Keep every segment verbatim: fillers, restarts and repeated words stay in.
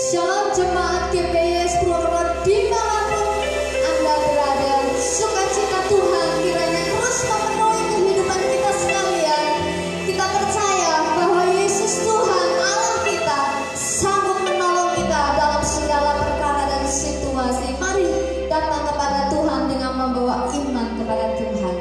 Shalom jemaat G P I S Purwokerto dimanapun Anda berada, sukacita Tuhan kiranya terus memenuhi kehidupan kita sekalian. Kita percaya bahwa Yesus Tuhan Allah kita sanggup menolong kita dalam segala perkara dan situasi. Mari datang kepada Tuhan dengan membawa iman kepada Tuhan.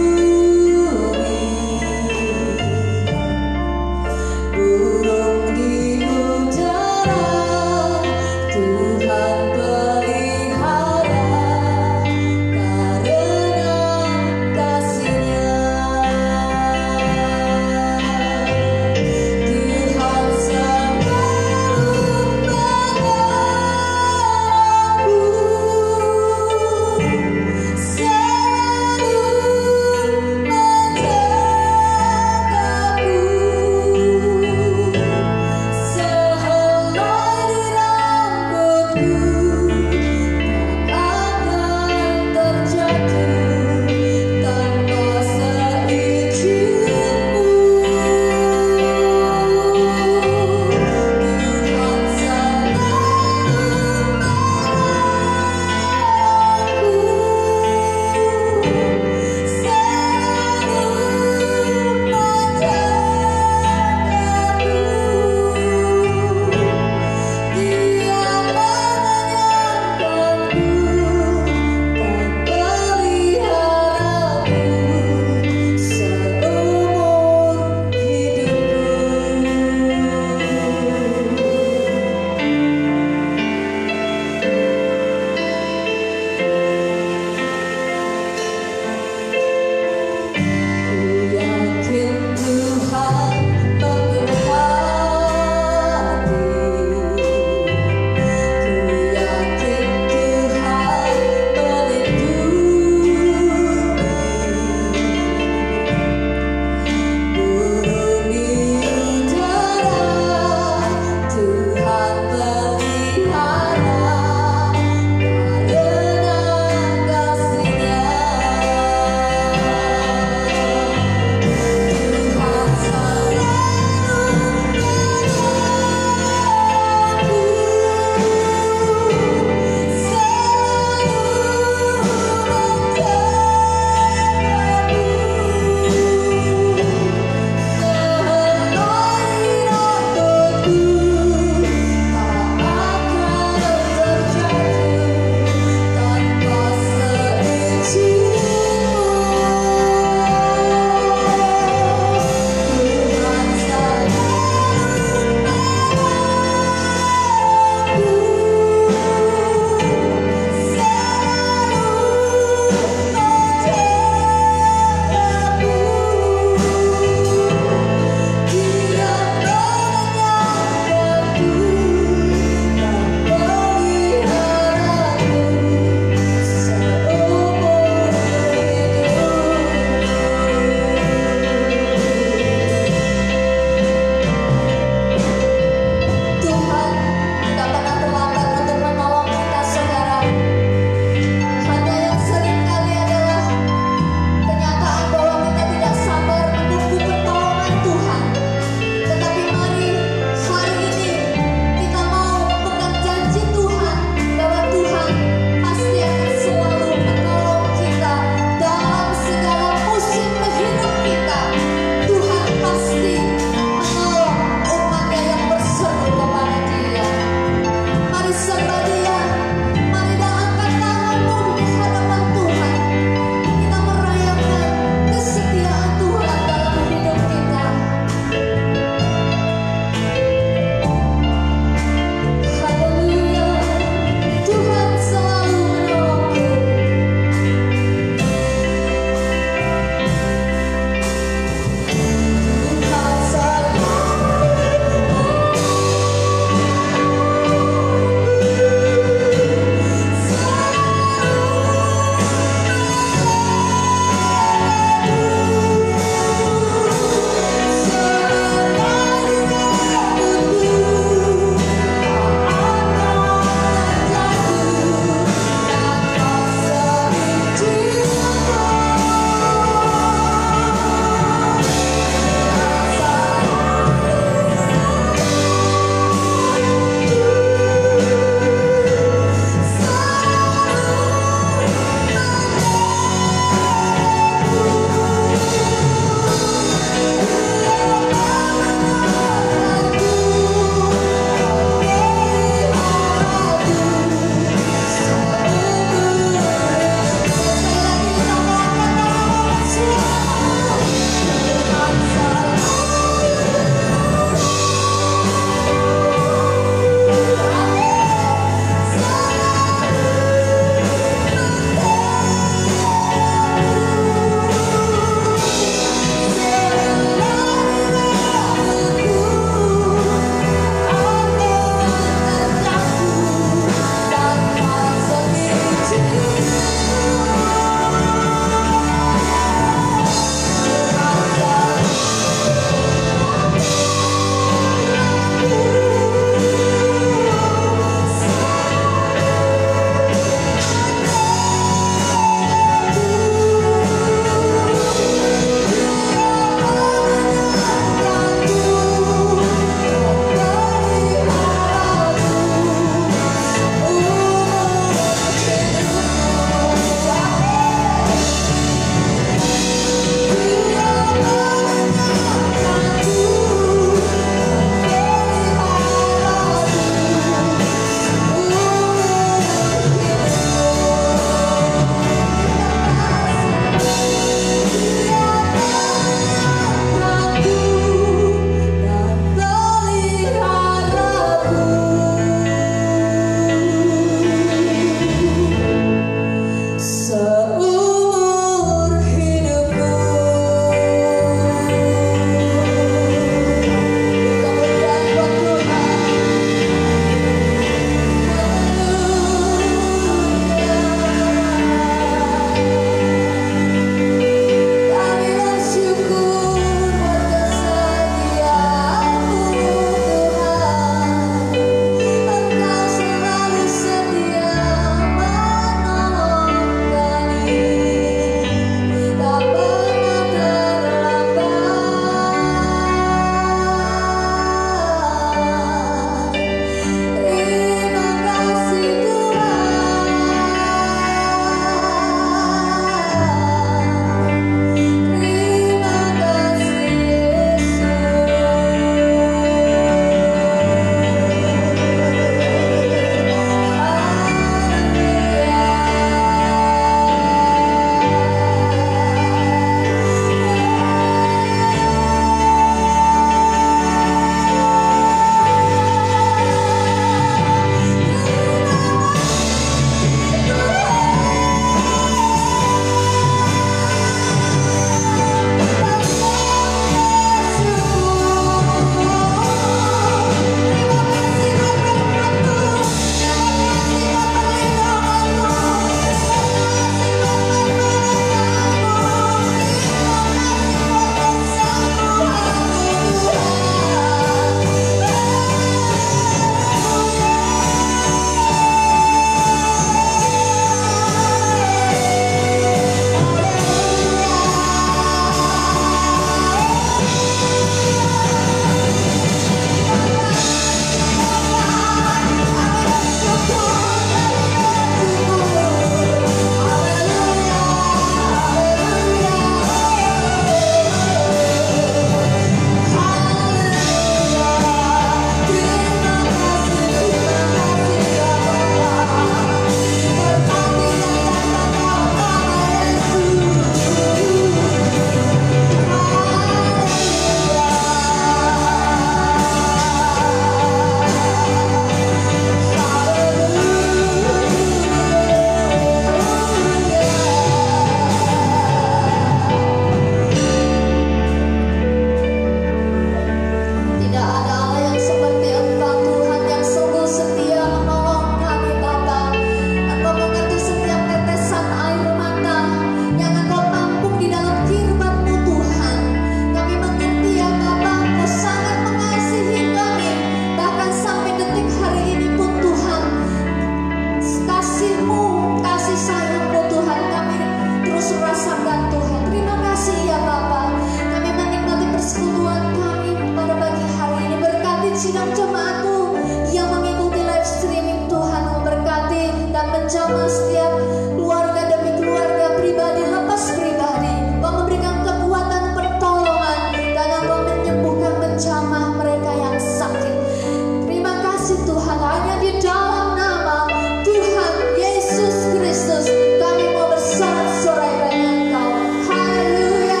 sidang jemaat-Mu yang mengikuti live streaming. Tuhan memberkati dan menjamah setiap keluarga demi keluarga, pribadi lepas pribadi. Engkau memberikan kekuatan pertolongan dan Engkau menyembuhkan, menjamah mereka yang sakit. Terima kasih Tuhan, hanya di dalam nama Tuhan Yesus Kristus kami mau bersorak-sorai dengan Engkau. Haleluya,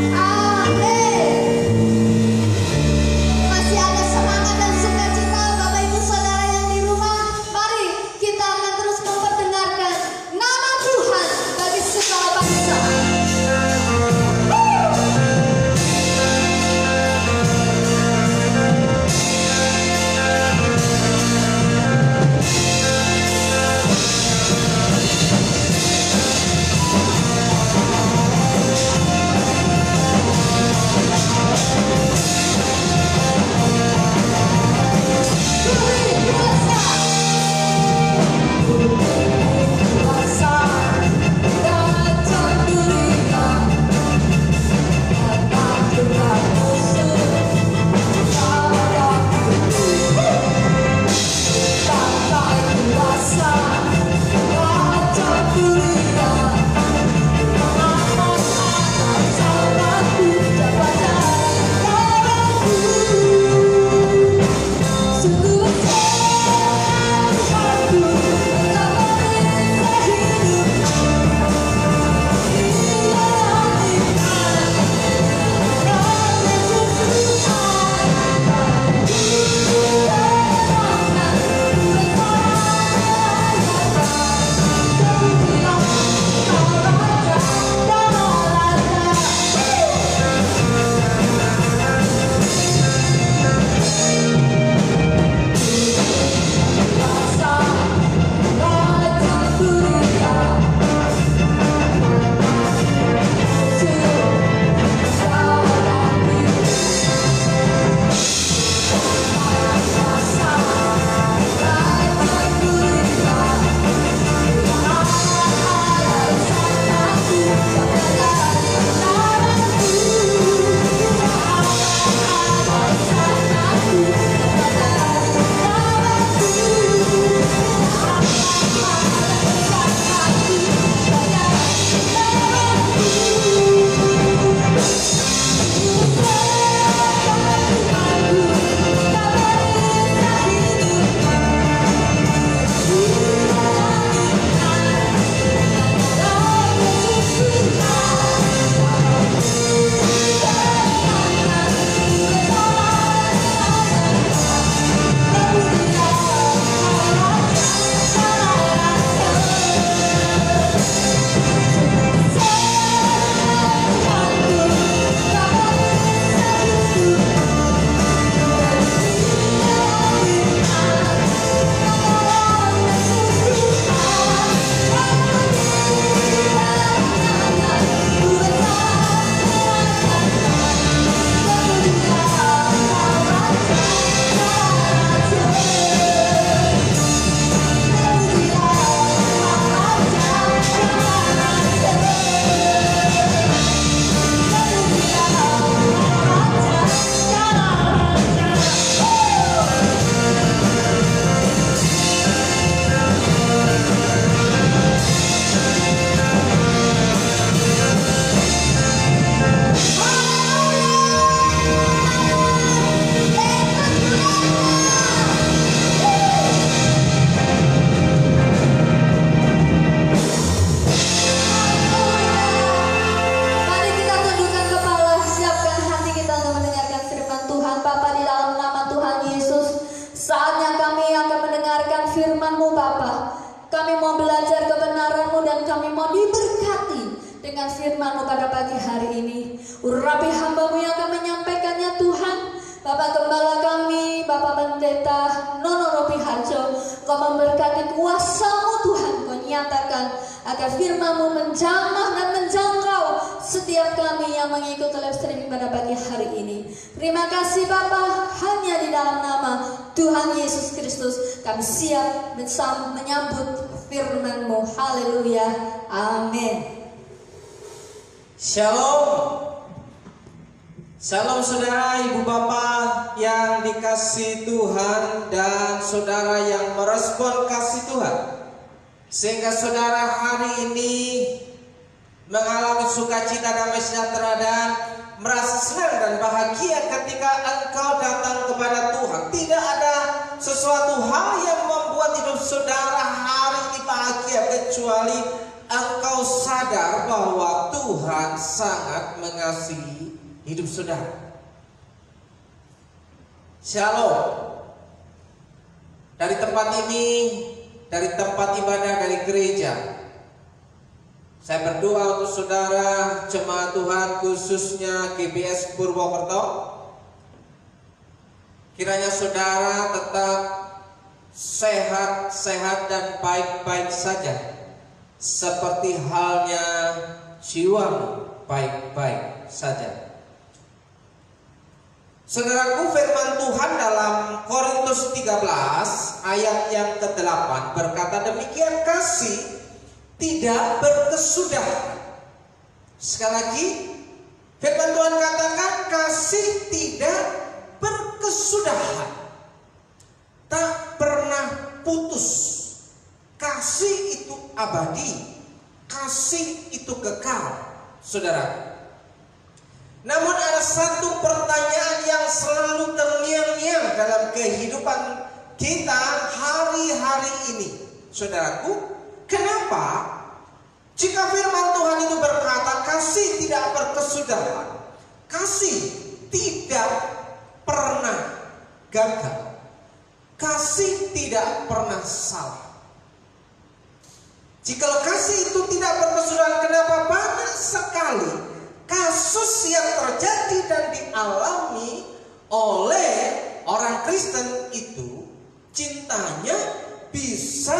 amin. Masih ada semangat dan sukacita Bapak Ibu Saudara yang di rumah. Mari kita akan terus memperdengarkan nama Tuhan bagi segala bangsa. firman-Mu pada pagi hari ini. Urapi hamba-Mu yang akan menyampaikannya Tuhan. Bapak Gembala kami, Bapak Pendeta Nono Robi Harjo, Kau memberkati kuasa-Mu Tuhan. Kau nyatakan agar firman-Mu menjamah dan menjangkau setiap kami yang mengikuti live streaming pada pagi hari ini. Terima kasih Bapa, hanya di dalam nama Tuhan Yesus Kristus kami siap menyambut firman-Mu. Haleluya, amin. Shalom. Salam saudara, ibu bapak yang dikasihi Tuhan dan saudara yang merespon kasih Tuhan, sehingga saudara hari ini mengalami sukacita, damai sejahtera dan merasa senang dan bahagia ketika engkau datang kepada Tuhan. Tidak ada sesuatu hal yang membuat hidup saudara hari ini bahagia kecuali engkau sadar bahwa Tuhan sangat mengasihi hidup saudara. Shalom. Dari tempat ini, dari tempat ibadah, dari gereja, saya berdoa untuk saudara jemaat Tuhan, khususnya G B S Purwokerto. Kiranya saudara tetap sehat-sehat dan baik-baik saja, seperti halnya jiwamu baik-baik saja. Saudaraku, firman Tuhan dalam Korintus tiga belas ayat yang kedelapan berkata demikian, kasih tidak berkesudahan. Sekali lagi, firman Tuhan katakan kasih tidak berkesudahan, tak pernah putus. Kasih itu abadi, kasih itu kekal, saudara. Namun ada satu pertanyaan yang selalu terngiang-ngiang dalam kehidupan kita hari-hari ini, saudaraku. Kenapa jika firman Tuhan itu berkata kasih tidak berkesudahan, kasih tidak pernah gagal, kasih tidak pernah salah? Jika kasih itu tidak berkesudahan, kenapa banyak sekali kasus yang terjadi dan dialami oleh orang Kristen itu cintanya bisa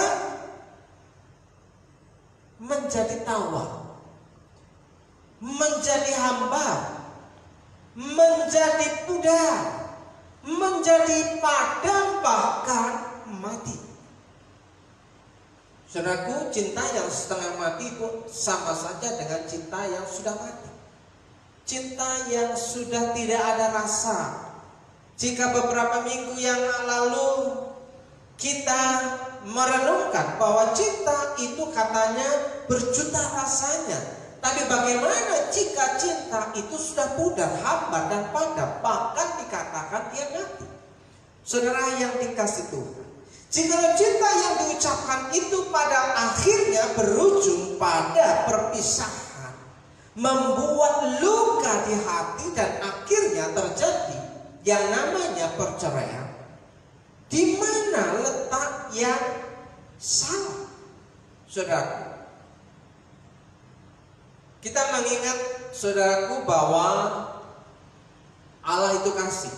menjadi tawar, menjadi hamba, menjadi pudar, menjadi padam, bahkan mati. Saudaraku, cinta yang setengah mati pun sama saja dengan cinta yang sudah mati. Cinta yang sudah tidak ada rasa. Jika beberapa minggu yang lalu kita merenungkan bahwa cinta itu katanya berjuta rasanya, tapi bagaimana jika cinta itu sudah pudar, hambar dan padam, bahkan dikatakan dia mati? Saudara yang dikasihi Tuhan, jika cinta yang diucapkan itu pada akhirnya berujung pada perpisahan, membuat luka di hati dan akhirnya terjadi yang namanya perceraian, di mana letak yang salah? Saudaraku, kita mengingat saudaraku bahwa Allah itu kasih.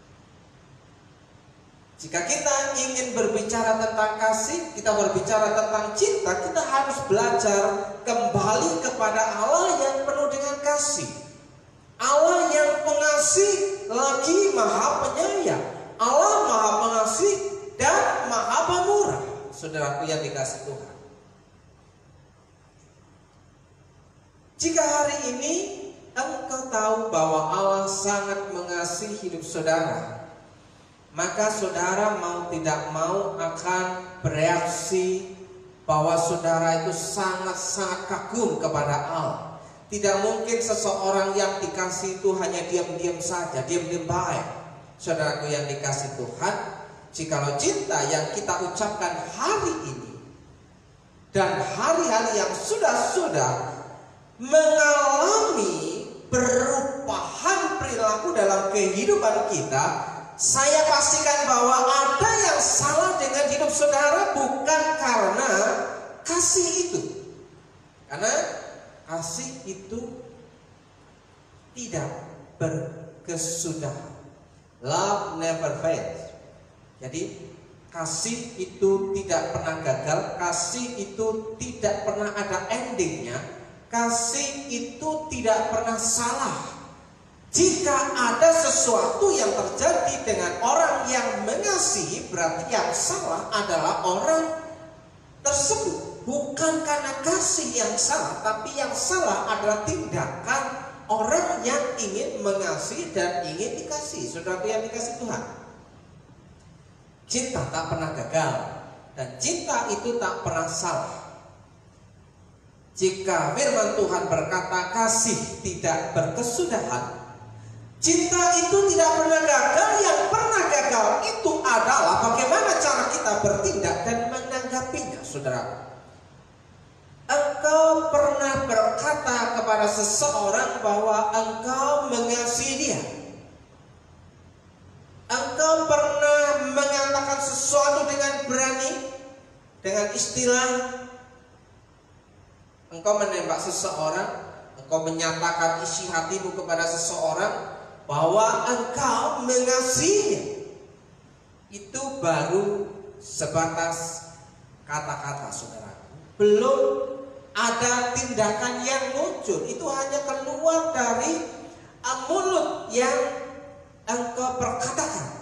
Jika kita ingin berbicara tentang kasih, kita berbicara tentang cinta, kita harus belajar kembali kepada Allah yang penuh dengan kasih, Allah yang pengasih lagi maha penyayang, Allah maha pengasih dan maha pemurah. Saudaraku yang dikasihi Tuhan, jika hari ini engkau tahu bahwa Allah sangat mengasihi hidup saudara, maka saudara mau tidak mau akan bereaksi bahwa saudara itu sangat-sangat kagum kepada Allah. Tidak mungkin seseorang yang dikasihi itu hanya diam-diam saja, diam-diam baik. Saudaraku yang dikasihi Tuhan, jikalau cinta yang kita ucapkan hari ini dan hari-hari yang sudah-sudah mengalami perubahan perilaku dalam kehidupan kita, saya pastikan bahwa ada yang salah dengan hidup saudara, bukan karena kasih itu. Karena kasih itu tidak berkesudahan. Love never fails. Jadi kasih itu tidak pernah gagal, kasih itu tidak pernah ada endingnya, kasih itu tidak pernah salah. Jika ada sesuatu yang terjadi dengan orang yang mengasihi, berarti yang salah adalah orang tersebut. Bukan karena kasih yang salah, tapi yang salah adalah tindakan orang yang ingin mengasihi dan ingin dikasih. Saudara yang dikasih Tuhan, cinta tak pernah gagal dan cinta itu tak pernah salah. Jika firman Tuhan berkata kasih tidak berkesudahan, cinta itu tidak pernah gagal. Yang pernah gagal itu adalah bagaimana cara kita bertindak dan menanggapinya. Saudara, engkau pernah berkata kepada seseorang bahwa engkau mengasihi dia? Engkau pernah mengatakan sesuatu dengan berani, dengan istilah engkau menembak seseorang, engkau menyatakan isi hatimu kepada seseorang bahwa engkau mengasihinya? Itu baru sebatas kata-kata, saudara. Belum ada tindakan yang muncul. Itu hanya keluar dari mulut yang engkau perkatakan.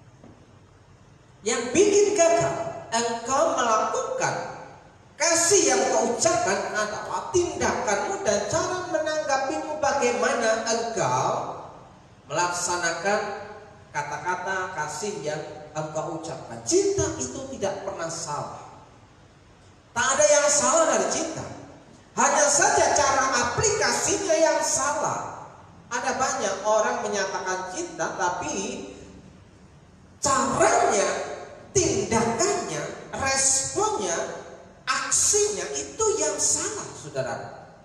Yang bikin gagal engkau melakukan kasih yang kau ucapkan adalah tindakanmu dan cara menanggapimu, bagaimana engkau melaksanakan kata-kata kasih yang engkau ucapkan. Cinta itu tidak pernah salah. Tak ada yang salah dari cinta. Hanya saja cara aplikasinya yang salah. Ada banyak orang menyatakan cinta, tapi caranya, tindakannya, responnya, aksinya itu yang salah, saudara.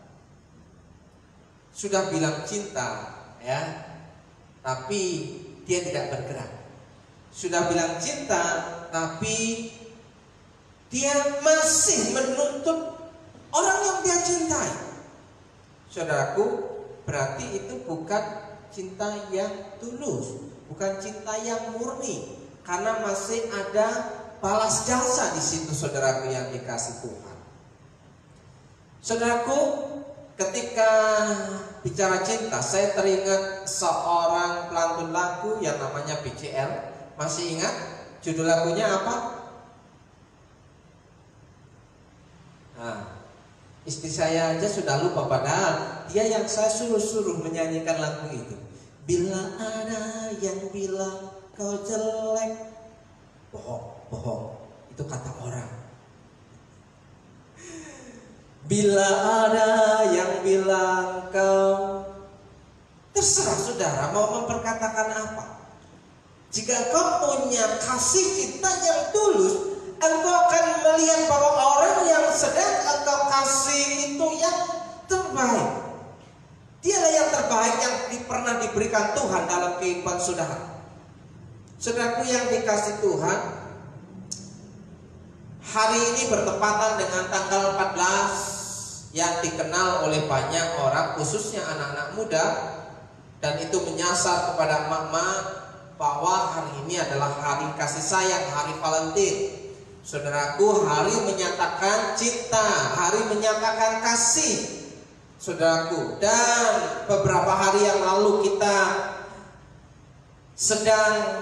Sudah bilang cinta, ya, tapi dia tidak bergerak. Sudah bilang cinta, tapi dia masih menuntut orang yang dia cintai. Saudaraku, berarti itu bukan cinta yang tulus, bukan cinta yang murni, karena masih ada balas jasa di situ, saudaraku yang dikasih Tuhan. Saudaraku, ketika bicara cinta, saya teringat seorang pelantun lagu yang namanya B J L. Masih ingat judul lagunya apa? Nah, istri saya aja sudah lupa, padahal dia yang saya suruh-suruh menyanyikan lagu itu. Bila ada yang bilang kau jelek, bohong. Bohong, itu kata orang. Bila ada yang bilang kau, terserah saudara mau memperkatakan apa. Jika kau punya kasih cinta yang tulus, engkau akan melihat bahwa orang yang sedang engkau kasih itu yang terbaik. Dialah yang terbaik yang pernah diberikan Tuhan dalam kehidupan saudara. Saudaraku yang dikasih Tuhan, hari ini bertepatan dengan tanggal empat belas yang dikenal oleh banyak orang, khususnya anak-anak muda, dan itu menyasar kepada emak-emak bahwa hari ini adalah hari kasih sayang, hari Valentine. Saudaraku, hari menyatakan cinta, hari menyatakan kasih. Saudaraku, dan beberapa hari yang lalu kita sedang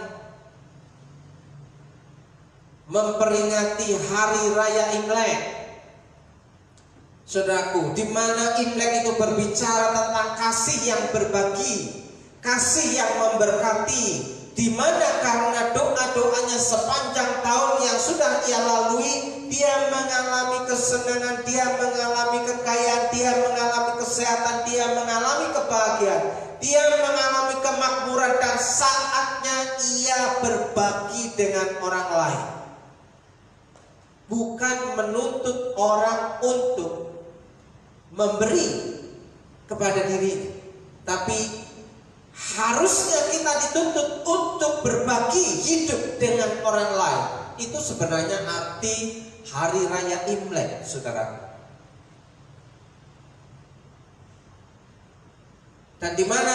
memperingati hari raya Imlek. Saudaraku, di mana Imlek itu berbicara tentang kasih yang berbagi, kasih yang memberkati, di mana karena doa-doanya sepanjang tahun yang sudah ia lalui, dia mengalami kesenangan, dia mengalami kekayaan, dia mengalami kesehatan, dia mengalami kebahagiaan, dia mengalami kemakmuran, dan saatnya ia berbagi dengan orang lain. Bukan menuntut orang untuk memberi kepada dirinya, tapi harusnya kita dituntut untuk berbagi hidup dengan orang lain. Itu sebenarnya arti hari raya Imlek, saudara. Dan di mana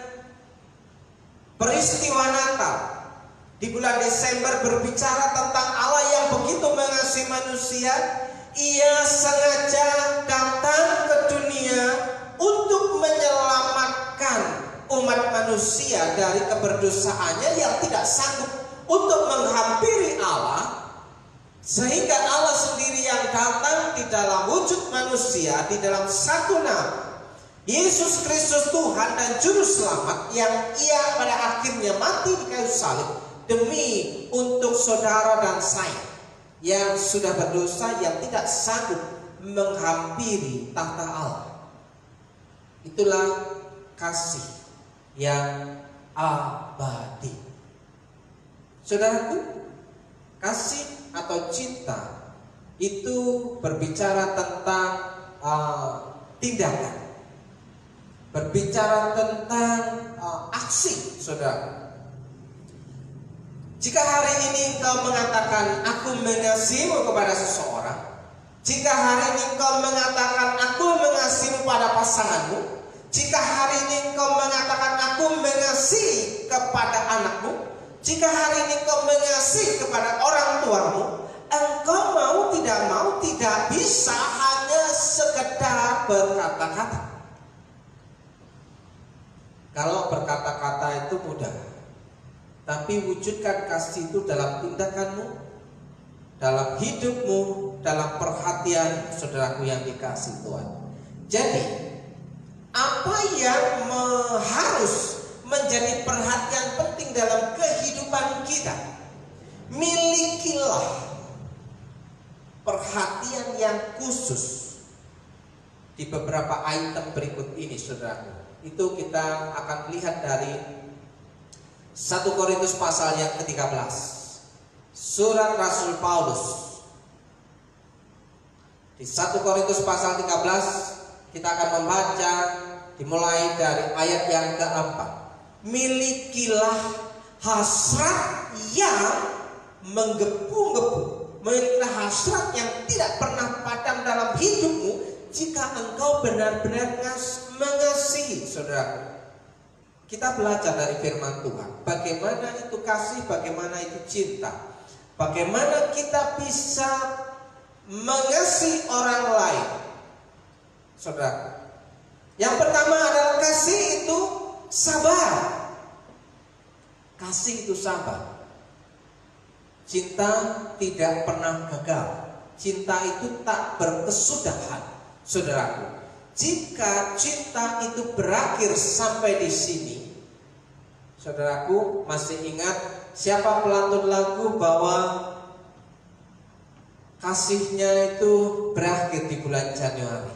peristiwa Natal di bulan Desember berbicara tentang Allah yang begitu mengasihi manusia, ia sengaja datang ke dunia untuk menyelamatkan umat manusia dari keberdosaannya yang tidak sanggup untuk menghampiri Allah, sehingga Allah sendiri yang datang di dalam wujud manusia, di dalam satu nama, Yesus Kristus Tuhan dan Juru Selamat yang ia pada akhirnya mati di kayu salib demi untuk saudara dan saya yang sudah berdosa, yang tidak sanggup menghampiri tahta Allah. Itulah kasih yang abadi. Saudaraku, kasih atau cinta itu berbicara tentang uh, tindakan, berbicara tentang uh, aksi, saudara. Jika hari ini engkau mengatakan aku mengasihimu kepada seseorang, jika hari ini engkau mengatakan aku mengasihimu pada pasanganmu, jika hari ini engkau mengatakan aku mengasihi kepada anakmu, jika hari ini engkau mengasihi kepada orang tuamu, engkau mau tidak mau tidak bisa hanya sekedar berkata-kata. Kalau berkata-kata itu mudah, tapi wujudkan kasih itu dalam tindakanmu, dalam hidupmu, dalam perhatian saudaraku yang dikasih Tuhan. Jadi, apa yang harus menjadi perhatian penting dalam kehidupan kita? Milikilah perhatian yang khusus di beberapa item berikut ini, saudaraku. Itu kita akan lihat dari satu Korintus pasal yang ke tiga belas. Surat Rasul Paulus. Di satu Korintus pasal tiga belas kita akan membaca dimulai dari ayat yang keempat. Milikilah hasrat yang menggebu-gebu, milikilah hasrat yang tidak pernah padam dalam hidupmu jika engkau benar-benar mengasihi, saudaraku. Kita belajar dari firman Tuhan, bagaimana itu kasih, bagaimana itu cinta, bagaimana kita bisa mengasihi orang lain, saudara. Yang pertama adalah kasih itu sabar. Kasih itu sabar. Cinta tidak pernah gagal. Cinta itu tak berkesudahan, saudaraku. Jika cinta itu berakhir sampai di sini, saudaraku, masih ingat siapa pelantun lagu bahwa kasihnya itu berakhir di bulan Januari,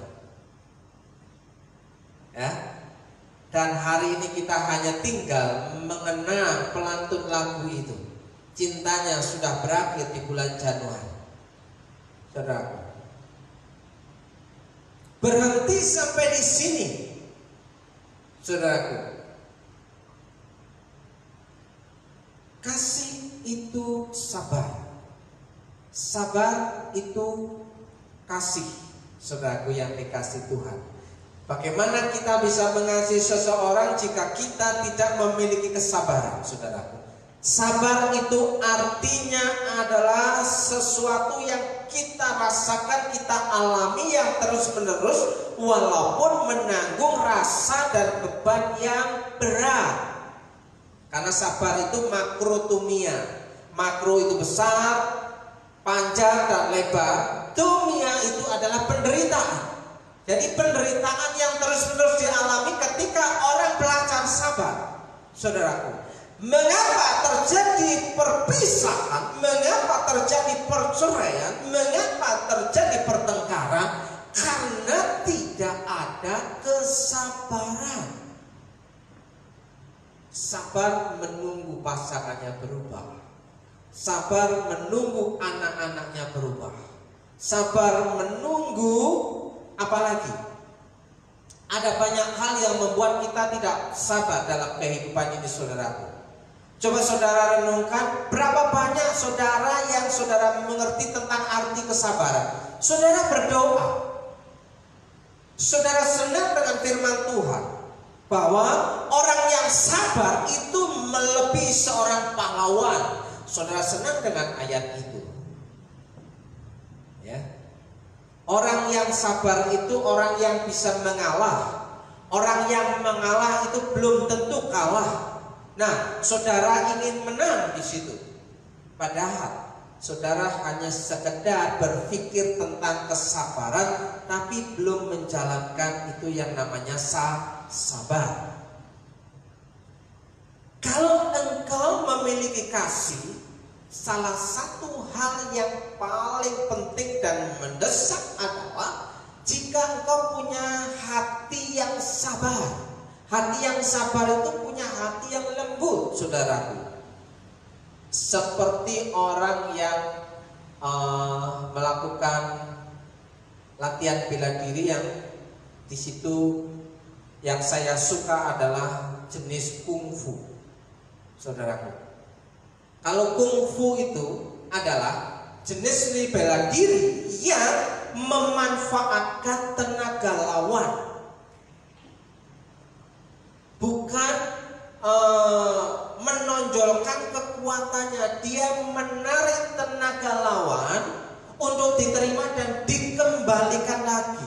ya? Dan hari ini kita hanya tinggal mengenang pelantun lagu itu. Cintanya sudah berakhir di bulan Januari, saudaraku. Berhenti sampai di sini, saudaraku. Kasih itu sabar. Sabar itu kasih, saudaraku yang dikasih Tuhan. Bagaimana kita bisa mengasihi seseorang jika kita tidak memiliki kesabaran, saudaraku? Sabar itu artinya adalah sesuatu yang kita rasakan, kita alami yang terus-menerus, walaupun menanggung rasa dan beban yang berat. Karena sabar itu makrotumia. Makro itu besar, panjang dan lebar. Tumia itu adalah penderitaan. Jadi penderitaan yang terus-menerus dialami ketika orang belajar sabar, saudaraku. Mengapa terjadi perpisahan? Mengapa terjadi perceraian? Mengapa terjadi pertengkaran? Karena tidak ada kesabaran. Sabar menunggu pasangannya berubah. Sabar menunggu anak-anaknya berubah. Sabar menunggu apalagi? Ada banyak hal yang membuat kita tidak sabar dalam kehidupan ini, saudaraku. Coba saudara renungkan, berapa banyak saudara yang saudara mengerti tentang arti kesabaran. Saudara berdoa, saudara senang dengan firman Tuhan, bahwa orang yang sabar itu melebihi seorang pahlawan. Saudara senang dengan ayat itu, ya. Orang yang sabar itu orang yang bisa mengalah. Orang yang mengalah itu belum tentu kalah. Nah, saudara ingin menang di situ. Padahal saudara hanya sekedar berpikir tentang kesabaran tapi belum menjalankan itu yang namanya sabar. Kalau engkau memiliki kasih, salah satu hal yang paling penting dan mendesak adalah jika engkau punya hati yang sabar. Hati yang sabar itu punya hati yang lembut, saudaraku. Seperti orang yang uh, melakukan latihan bela diri yang di situ yang saya suka adalah jenis kungfu, saudaraku. Kalau kungfu itu adalah jenis bela diri yang memanfaatkan tenaga lawan, bukan uh, menonjolkan kekuatannya. Dia menarik tenaga lawan untuk diterima dan dikembalikan lagi,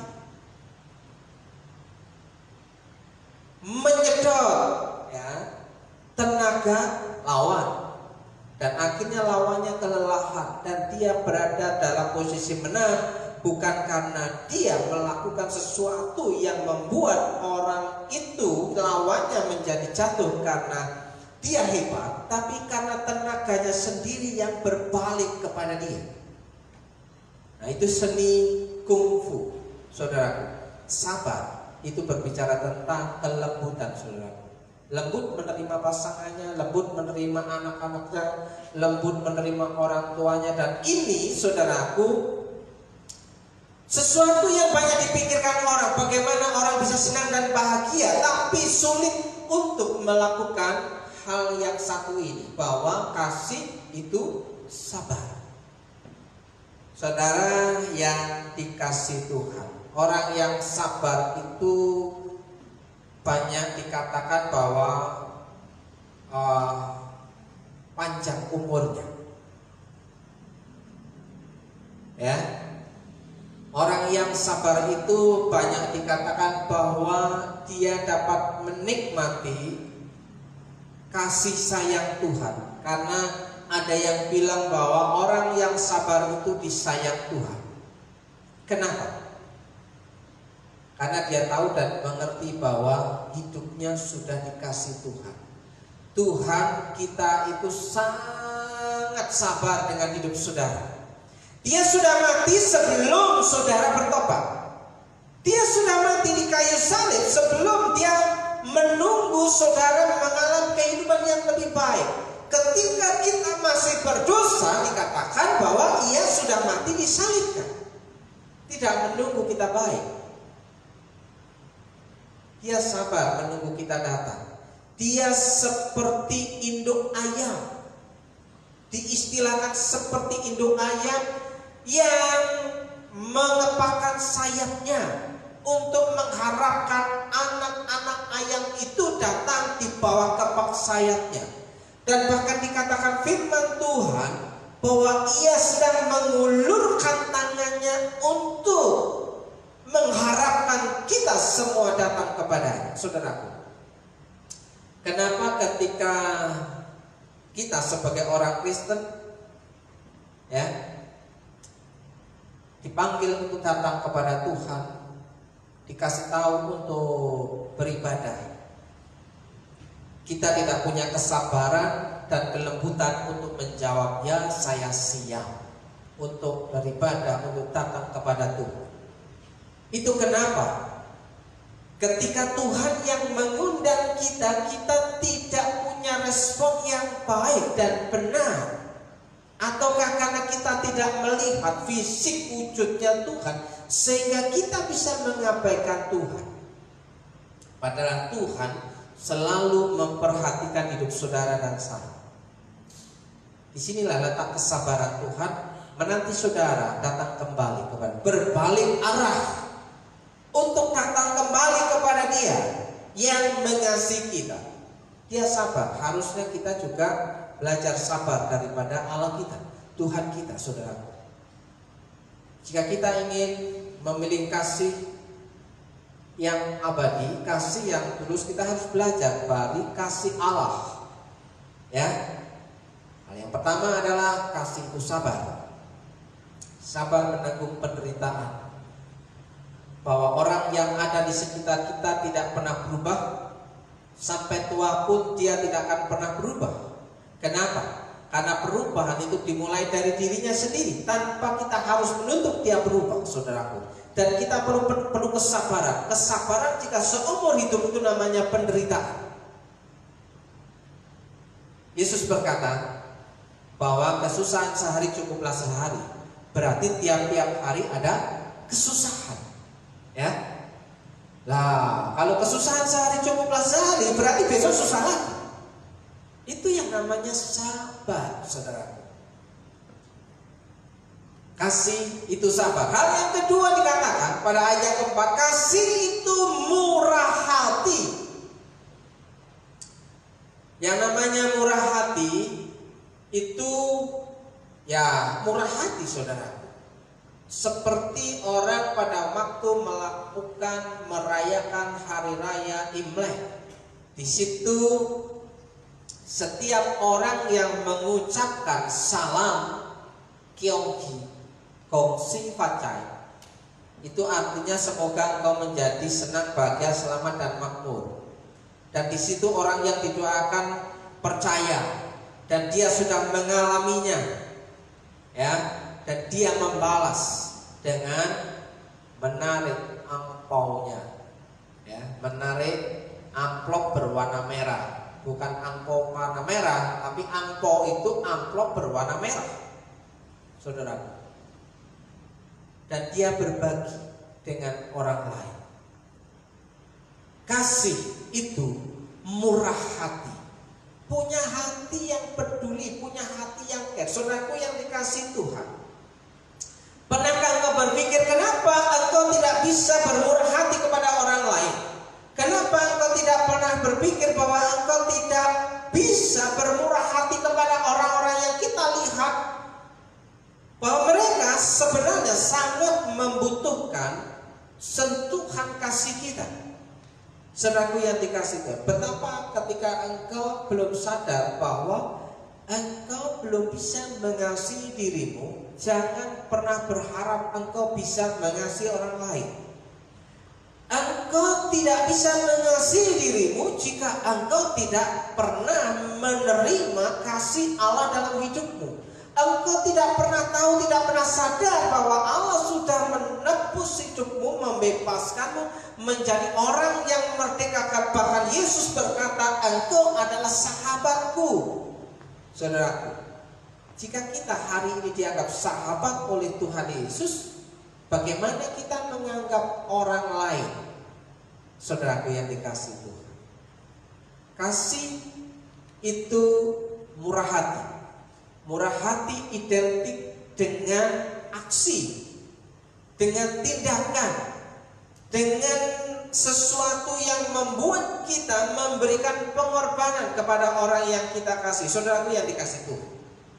menyedot ya tenaga lawan, dan akhirnya lawannya kelelahan dan dia berada dalam posisi menang, bukan karena dia melakukan sesuatu yang membuat orang itu lawannya menjadi jatuh karena dia hebat, tapi karena tenaganya sendiri yang berbalik kepada dia. Nah, itu seni kungfu, saudaraku. Sabar itu berbicara tentang kelembutan, saudaraku. Lembut menerima pasangannya, lembut menerima anak-anaknya, lembut menerima orang tuanya. Dan ini, saudaraku, sesuatu yang banyak dipikirkan orang, bagaimana orang bisa senang dan bahagia, tapi sulit untuk melakukan hal yang satu ini, bahwa kasih itu sabar. Saudara yang dikasih Tuhan, orang yang sabar itu banyak dikatakan bahwa uh, panjang umurnya, ya. Orang yang sabar itu banyak dikatakan bahwa dia dapat menikmati kasih sayang Tuhan. Karena ada yang bilang bahwa orang yang sabar itu disayang Tuhan. Kenapa? Karena dia tahu dan mengerti bahwa hidupnya sudah dikasih Tuhan. Tuhan kita itu sangat sabar dengan hidup saudara. Dia sudah mati sebelum saudara bertobat. Dia sudah mati di kayu salib sebelum dia menunggu saudara mengalami kehidupan yang lebih baik. Ketika kita masih berdosa, dikatakan bahwa ia sudah mati disalibkan, tidak menunggu kita baik. Dia sabar menunggu kita datang. Dia seperti induk ayam, diistilahkan seperti induk ayam yang mengepakkan sayapnya untuk mengharapkan anak-anak ayam itu datang di bawah kepak sayapnya. Dan bahkan dikatakan firman Tuhan bahwa ia sedang mengulurkan tangannya untuk mengharapkan kita semua datang kepadanya. Saudaraku, kenapa ketika kita sebagai orang Kristen ya dipanggil untuk datang kepada Tuhan, dikasih tahu untuk beribadah, kita tidak punya kesabaran dan kelembutan untuk menjawab, ya saya siap untuk beribadah, untuk datang kepada Tuhan. Itu kenapa ketika Tuhan yang mengundang kita, kita tidak punya respon yang baik dan benar. Ataukah karena kita tidak melihat fisik wujudnya Tuhan sehingga kita bisa mengabaikan Tuhan. Padahal Tuhan selalu memperhatikan hidup saudara dan saya. Disinilah letak kesabaran Tuhan, menanti saudara datang kembali kepada, berbalik arah untuk datang kembali kepada Dia yang mengasihi kita. Dia sabar. Harusnya kita juga belajar sabar daripada Allah kita, Tuhan kita, saudara. Jika kita ingin memilih kasih yang abadi, kasih yang tulus, kita harus belajar dari kasih Allah. Ya, hal yang Yang pertama adalah kasih itu sabar. Sabar menanggung penderitaan. Bahwa orang yang ada di sekitar kita tidak pernah berubah, sampai tua pun dia tidak akan pernah berubah. Kenapa? Karena perubahan itu dimulai dari dirinya sendiri, tanpa kita harus menuntut dia berubah, saudaraku. Dan kita perlu perlu kesabaran. Kesabaran jika seumur hidup itu namanya penderitaan. Yesus berkata bahwa kesusahan sehari cukuplah sehari. Berarti tiap-tiap hari ada kesusahan. Ya. Lah, kalau kesusahan sehari cukuplah sehari, berarti besok susah lagi. Itu yang namanya sabar, saudara. Kasih itu sabar. Hal yang kedua dikatakan pada ayat keempat, kasih itu murah hati. Yang namanya murah hati itu ya murah hati, saudara. Seperti orang pada waktu melakukan merayakan hari raya Imlek. Di situ setiap orang yang mengucapkan salam Kyonggi Gongsi Facai, itu artinya semoga engkau menjadi senang, bahagia, selamat dan makmur. Dan di situ orang yang didoakan percaya dan dia sudah mengalaminya, ya, dan dia membalas dengan menarik angpaunya, ya, menarik amplop berwarna merah. Bukan angpau warna merah, tapi angpau itu amplop berwarna merah, saudara. Dan dia berbagi dengan orang lain. Kasih itu murah hati, punya hati yang peduli, punya hati yang care. Saudaraku yang dikasih Tuhan, pernahkah engkau berpikir kenapa engkau tidak bisa bermurah hati kepada orang lain? Kenapa engkau tidak pernah berpikir bahwa engkau tidak bisa bermurah hati kepada orang-orang yang kita lihat bahwa mereka sebenarnya sangat membutuhkan sentuhan kasih kita? Saudaraku yang dikasih Tuhan, betapa ketika engkau belum sadar bahwa engkau belum bisa mengasihi dirimu, jangan pernah berharap engkau bisa mengasihi orang lain. Engkau tidak bisa mengasihi dirimu jika engkau tidak pernah menerima kasih Allah dalam hidupmu. Engkau tidak pernah tahu, tidak pernah sadar bahwa Allah sudah menebus hidupmu, membebaskanmu menjadi orang yang merdeka. Bahkan Yesus berkata, engkau adalah sahabatku. Saudaraku, jika kita hari ini dianggap sahabat oleh Tuhan Yesus, bagaimana kita menganggap orang lain? Saudaraku yang dikasih Tuhan, kasih itu murah hati. Murah hati identik dengan aksi, dengan tindakan, dengan sesuatu yang membuat kita memberikan pengorbanan kepada orang yang kita kasih. Saudaraku yang dikasih Tuhan,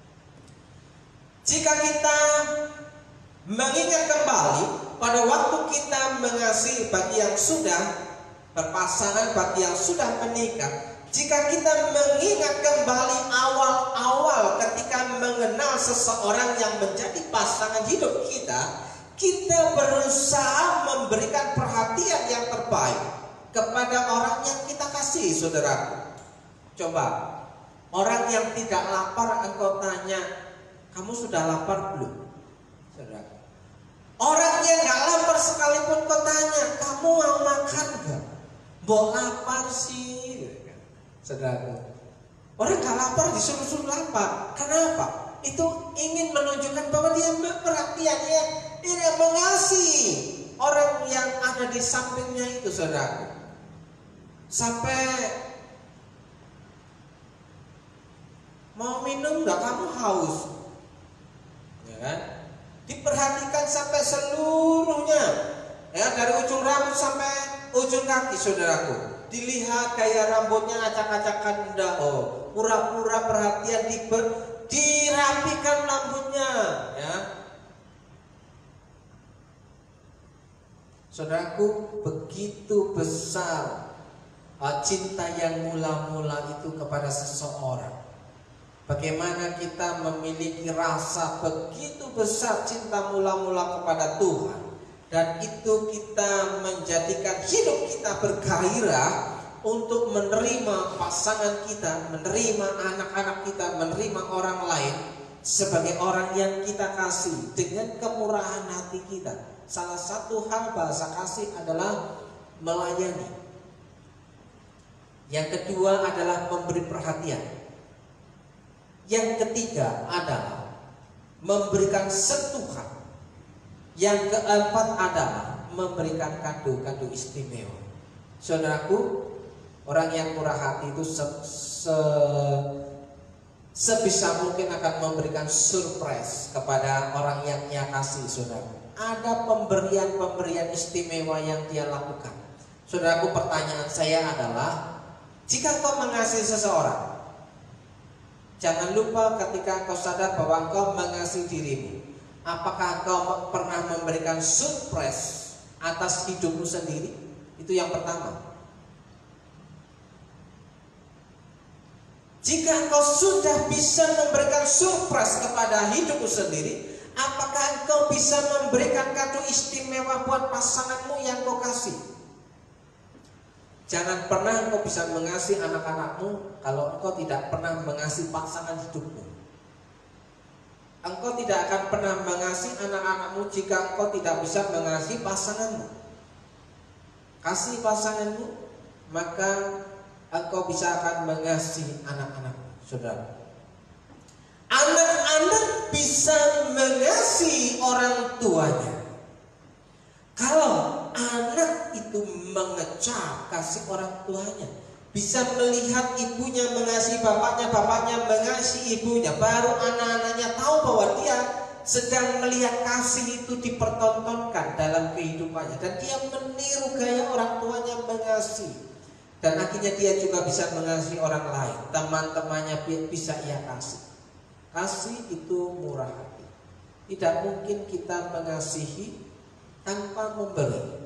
jika kita mengingat kembali pada waktu kita mengasihi bagi yang sudah berpasangan, bagi yang sudah menikah, jika kita mengingat kembali awal-awal ketika mengenal seseorang yang menjadi pasangan hidup kita, kita berusaha memberikan perhatian yang terbaik kepada orang yang kita kasih, saudaraku. Coba, orang yang tidak lapar engkau tanya, kamu sudah lapar belum? Saudaraku. Orang yang gak lapar sekalipun kau tanya, kamu mau makan gak? Mau lapar sih, saudaraku. Orang gak lapar disuruh-suruh lapar. Kenapa? Itu ingin menunjukkan bahwa dia perhatian, dia tidak mengasihi orang yang ada di sampingnya itu, saudaraku. Sampai mau minum gak, kamu haus, ya kan? Diperhatikan sampai seluruhnya, ya, dari ujung rambut sampai ujung kaki, saudaraku. Dilihat gaya rambutnya, acak-acakan daun, pura-pura perhatian, diber, dirapikan rambutnya, ya. Saudaraku, begitu besar uh, cinta yang mula-mula itu kepada seseorang. Bagaimana kita memiliki rasa begitu besar cinta mula-mula kepada Tuhan, dan itu kita menjadikan hidup kita bergairah untuk menerima pasangan kita, menerima anak-anak kita, menerima orang lain sebagai orang yang kita kasih dengan kemurahan hati kita. Salah satu hal bahasa kasih adalah melayani. Yang kedua adalah memberi perhatian. Yang ketiga adalah memberikan sentuhan. Yang keempat adalah memberikan kado-kado istimewa. Saudaraku, orang yang murah hati itu se, se, sebisa mungkin akan memberikan surprise kepada orang yang ia kasih, saudara. Ada pemberian-pemberian istimewa yang dia lakukan. Saudaraku, pertanyaan saya adalah, jika kau mengasihi seseorang, jangan lupa ketika kau sadar bahwa kau mengasihi dirimu, apakah kau pernah memberikan surprise atas hidupmu sendiri? Itu yang pertama. Jika engkau sudah bisa memberikan surprise kepada hidupmu sendiri, apakah engkau bisa memberikan kado istimewa buat pasanganmu yang kau kasih? Jangan pernah engkau bisa mengasihi anak-anakmu kalau engkau tidak pernah mengasihi pasangan hidupmu. Engkau tidak akan pernah mengasihi anak-anakmu jika engkau tidak bisa mengasihi pasanganmu. Kasih pasanganmu, maka engkau bisa akan mengasihi anak-anakmu, saudara. Anak-anak bisa mengasihi orang tuanya kalau anak itu mengecap kasih orang tuanya. Bisa melihat ibunya mengasihi bapaknya, bapaknya mengasihi ibunya, baru anak-anaknya tahu bahwa dia sedang melihat kasih itu dipertontonkan dalam kehidupannya, dan dia meniru gaya orang tuanya mengasihi. Dan akhirnya dia juga bisa mengasihi orang lain, teman-temannya bisa ia kasih. Kasih itu murah hati. Tidak mungkin kita mengasihi tanpa memberi.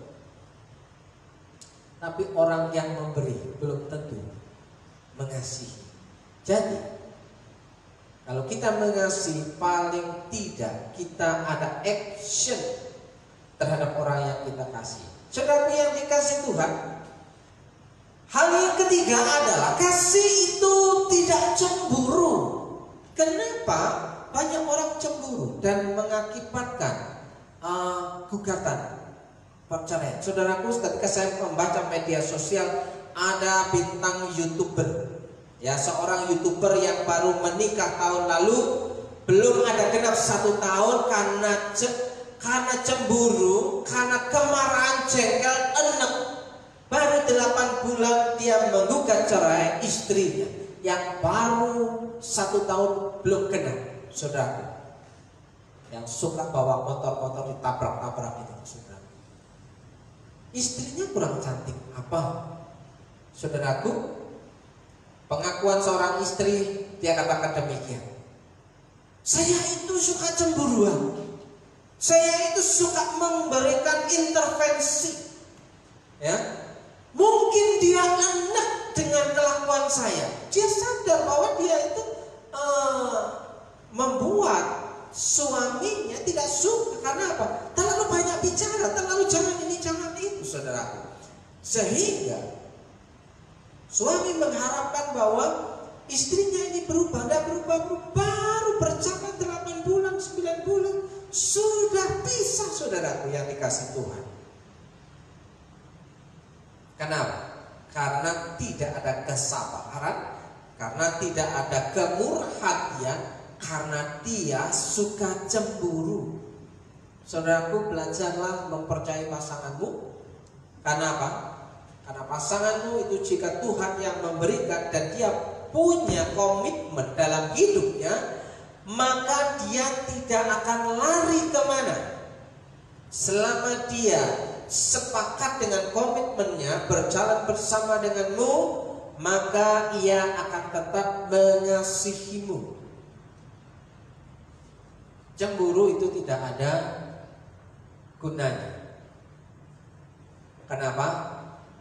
Tapi orang yang memberi belum tentu mengasihi. Jadi kalau kita mengasihi, paling tidak kita ada action terhadap orang yang kita kasih. Saudara yang dikasih Tuhan, hal yang ketiga adalah kasih itu tidak cemburu. Kenapa banyak orang cemburu dan mengakibatkan uh, gugatan perceraian? Saudaraku, ketika saya membaca media sosial, ada bintang YouTuber, ya, seorang YouTuber yang baru menikah tahun lalu, belum ada genap satu tahun karena ce, karena cemburu, karena kemarahan, jengkel, enek, baru delapan bulan dia menggugat cerai istrinya yang baru satu tahun belum genap, saudaraku, yang suka bawa motor-motor ditabrak-tabrak itu, saudara. Istrinya kurang cantik apa? Saudaraku, pengakuan seorang istri, dia katakan demikian. Saya itu suka cemburuan. Saya itu suka memberikan intervensi. Ya, mungkin dia enak dengan kelakuan saya. Dia sadar bahwa dia itu uh, membuat suaminya tidak suka. Karena apa? Terlalu banyak bicara, terlalu jangan ini, jangan itu, saudaraku. Sehingga suami mengharapkan bahwa istrinya ini berubah, tidak berubah-berubah. Baru berjalan delapan bulan, sembilan bulan, sudah bisa, saudaraku yang dikasih Tuhan. Kenapa? Karena tidak ada kesabaran, karena tidak ada kemurahan hatian, karena dia suka cemburu. Saudaraku, belajarlah mempercayai pasanganmu. Karena apa? Karena pasanganmu itu jika Tuhan yang memberikan dan dia punya komitmen dalam hidupnya, maka dia tidak akan lari kemana. Selama dia sepakat dengan komitmennya, berjalan bersama denganmu, maka ia akan tetap mengasihimu. Cemburu itu tidak ada gunanya. Kenapa?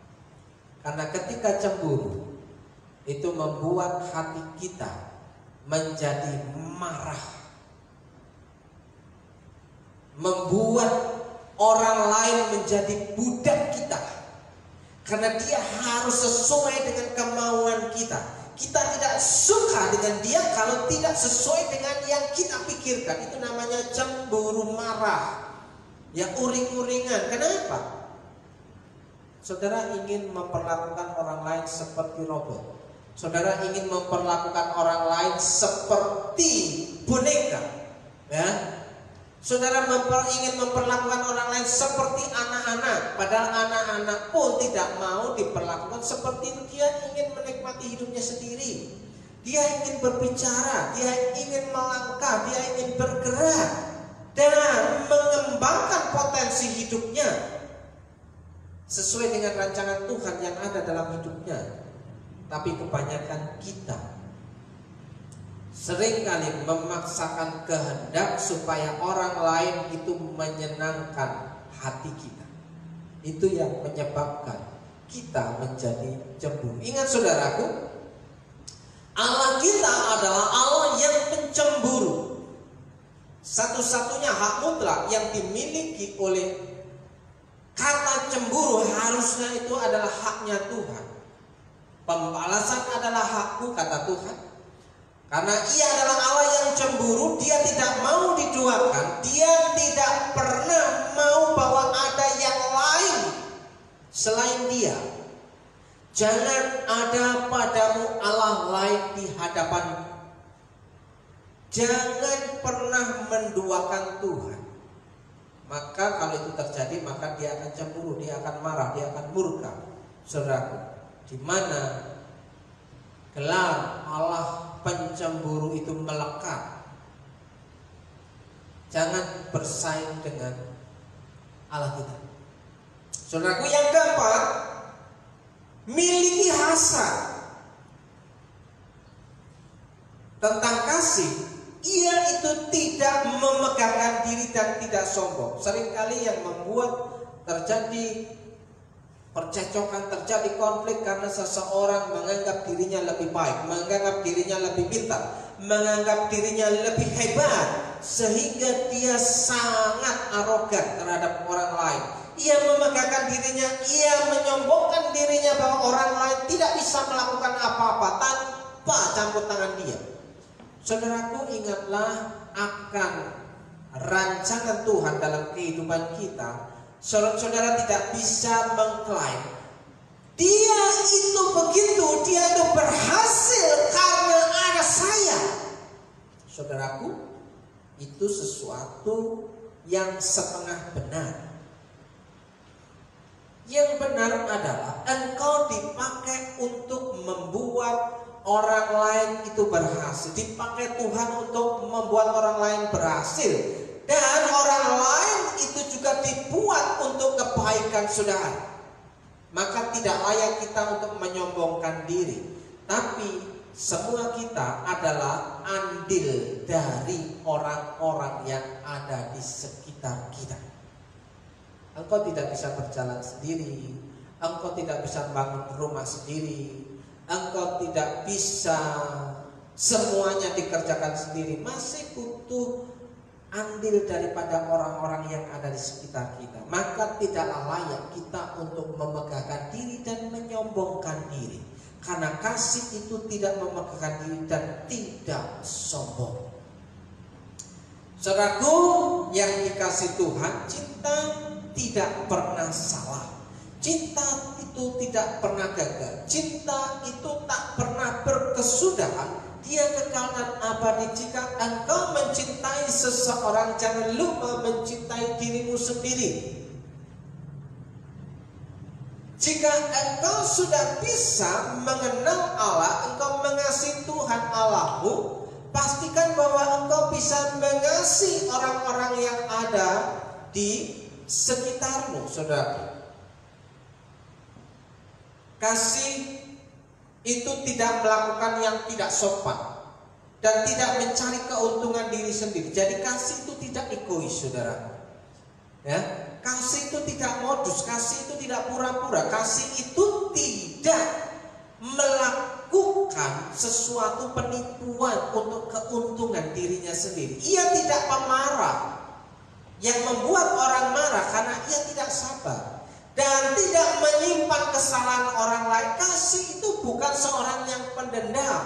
Karena ketika cemburu itu membuat hati kita menjadi marah, membuat orang lain menjadi budak kita, karena dia harus sesuai dengan kemauan kita. Kita tidak suka dengan dia kalau tidak sesuai dengan yang kita pikirkan. Itu namanya cemburu, marah, ya uring-uringan. Kenapa? Saudara ingin memperlakukan orang lain seperti robot. Saudara ingin memperlakukan orang lain seperti boneka, ya. Saudara memper, ingin memperlakukan orang lain seperti anak-anak, padahal anak-anak pun tidak mau diperlakukan seperti itu. Dia ingin menikmati hidupnya sendiri. Dia ingin berbicara, dia ingin melangkah, dia ingin bergerak dan mengembangkan potensi hidupnya sesuai dengan rancangan Tuhan yang ada dalam hidupnya. Tapi kebanyakan kita seringkali memaksakan kehendak supaya orang lain itu menyenangkan hati kita. Itu yang menyebabkan kita menjadi cemburu. Ingat saudaraku, Allah kita adalah Allah yang pencemburu. Satu-satunya hak mutlak yang dimiliki oleh kata cemburu harusnya itu adalah haknya Tuhan. Pembalasan adalah hakku, kata Tuhan. Karena ia adalah Allah yang cemburu, dia tidak mau diduakan, dia tidak pernah mau bahwa ada yang lain selain dia. Jangan ada padamu Allah lain di hadapanmu. Jangan pernah menduakan Tuhan. Maka kalau itu terjadi, maka dia akan cemburu, dia akan marah, dia akan murka. Saudaraku, di mana gelar Allah pencemburu itu melekat. Jangan bersaing dengan Allah kita. Saudaraku, yang keempat, miliki hasad. Tentang kasih, ia itu tidak memegahkan diri dan tidak sombong. Seringkali yang membuat terjadi percecokan, terjadi konflik karena seseorang menganggap dirinya lebih baik, menganggap dirinya lebih pintar, menganggap dirinya lebih hebat, sehingga dia sangat arogan terhadap orang lain. Ia memegahkan dirinya, ia menyombongkan dirinya bahwa orang lain tidak bisa melakukan apa-apa tanpa campur tangan dia. Saudaraku, ingatlah akan rancangan Tuhan dalam kehidupan kita. Saudara-saudara tidak bisa mengklaim dia itu begitu, dia itu berhasil karena ada saya. Saudaraku, itu sesuatu yang setengah benar. Yang benar adalah engkau dipakai untuk membuat orang lain itu berhasil, dipakai Tuhan untuk membuat orang lain berhasil, dan orang lain itu juga dibuat untuk kebaikan saudara. Maka tidak layak kita untuk menyombongkan diri, tapi semua kita adalah andil dari orang-orang yang ada di sekitar kita. Engkau tidak bisa berjalan sendiri, engkau tidak bisa bangun rumah sendiri, engkau tidak bisa semuanya dikerjakan sendiri. Masih butuh andil daripada orang-orang yang ada di sekitar kita. Maka tidaklah layak kita untuk memegahkan diri dan menyombongkan diri, karena kasih itu tidak memegahkan diri dan tidak sombong. Saudaraku yang dikasih Tuhan, cinta tidak pernah salah. Cinta itu tidak pernah gagal. Cinta itu tak pernah berkesudahan. Dia kekal dan abadi. Jika engkau mencintai seseorang, jangan lupa mencintai dirimu sendiri. Jika engkau sudah bisa mengenal Allah, engkau mengasihi Tuhan Allahmu, pastikan bahwa engkau bisa mengasihi orang-orang yang ada di sekitarmu, saudara. Kasih itu tidak melakukan yang tidak sopan dan tidak mencari keuntungan diri sendiri. Jadi kasih itu tidak egois, saudara. Ya, kasih itu tidak modus, kasih itu tidak pura-pura, kasih itu tidak melak melakukan sesuatu penipuan untuk keuntungan dirinya sendiri. Ia tidak pemarah yang membuat orang marah karena ia tidak sabar dan tidak menyimpan kesalahan orang lain. Kasih itu bukan seorang yang pendendam.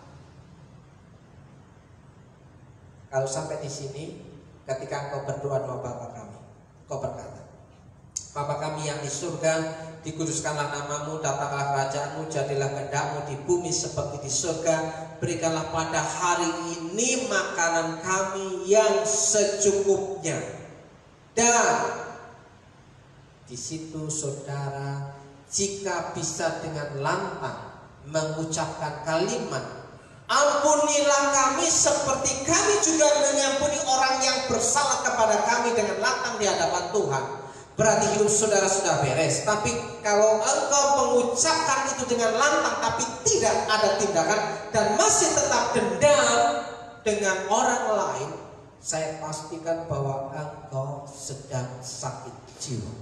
Kalau sampai di sini, ketika engkau berdoa doa Bapa kami, engkau berkata, Bapa kami yang di surga, dikuduskanlah namamu, datanglah kerajaanmu, jadilah kehendakmu di bumi seperti di surga. Berikanlah pada hari ini makanan kami yang secukupnya. Dan di situ saudara, jika bisa dengan lantang mengucapkan kalimat, ampunilah kami seperti kami juga mengampuni orang yang bersalah kepada kami, dengan lantang di hadapan Tuhan, berarti hidup saudara sudah beres. Tapi kalau engkau mengucapkan itu dengan lantang tapi tidak ada tindakan dan masih tetap dendam dengan orang lain, saya pastikan bahwa engkau sedang sakit jiwa.